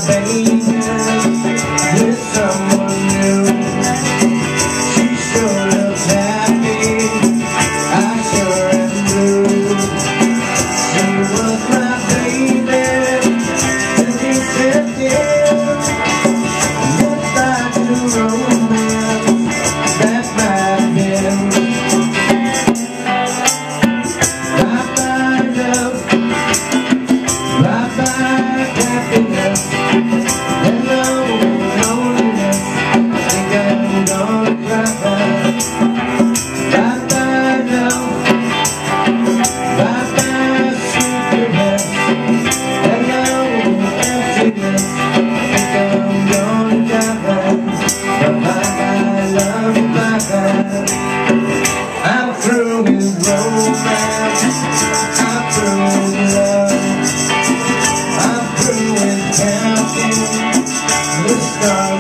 baby with someone new. She sure looks happy, I sure am blue. She was my baby, and she said yes. If I do romance, that might have been. Bye-bye love, bye-bye happiness. Hello loneliness, I think I'm gonna cry. Bye-bye love, bye-bye sweetness. Hello emptiness, I think I'm gonna die. Bye-bye love, bye-bye. I'm through with romance, I'm through with love, I'm through with counting the stars.